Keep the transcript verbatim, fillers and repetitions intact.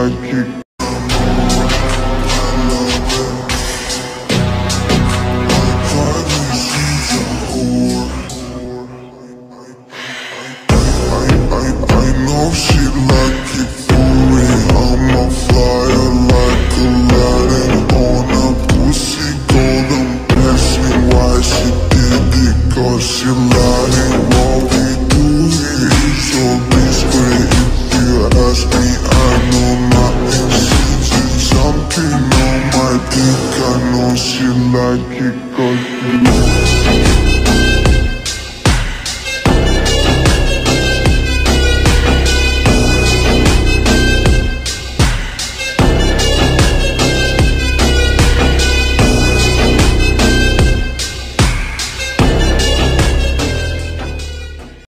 like it. She lying, what we do here is so discreet. If you ask me, I know nothing. She's something on my dick, I know she like it, 'cause you